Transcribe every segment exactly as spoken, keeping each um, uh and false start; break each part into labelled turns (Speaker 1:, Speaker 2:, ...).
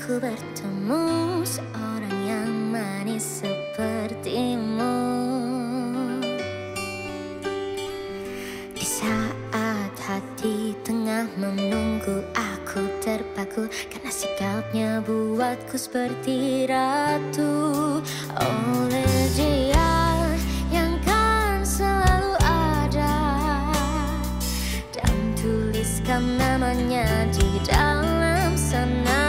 Speaker 1: Aku bertemu seorang yang manis sepertimu. Di saat hati tengah menunggu, aku terpaku karena sikapnya buatku seperti ratu. Oleh dia yang kan selalu ada dan tuliskan namanya di dalam sana.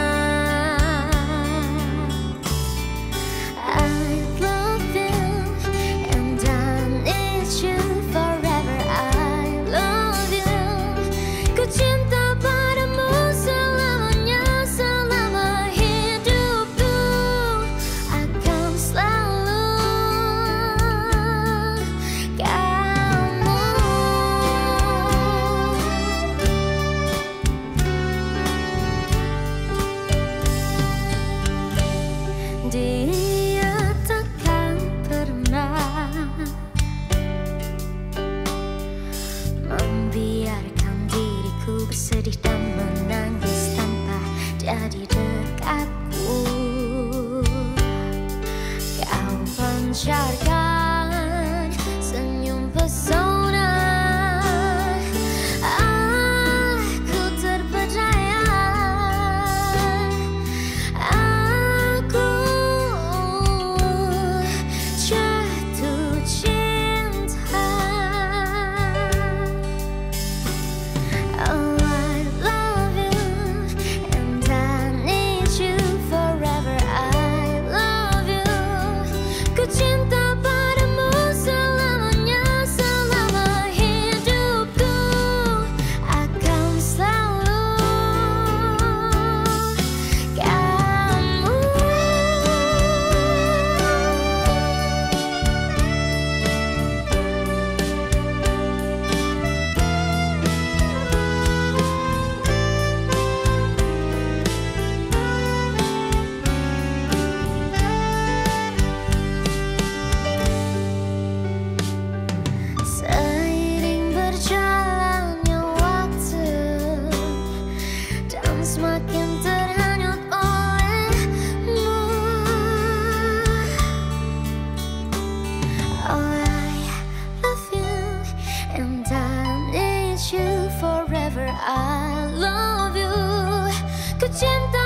Speaker 1: Dia takkan pernah membiarkan diriku bersedih dan menangis tanpa dia di dekatku. Kau pancarkan senyum pesona, aku terpedaya. Semakin terhanyut olehmu. Oh, I love you and I need you forever. I love you, ku cinta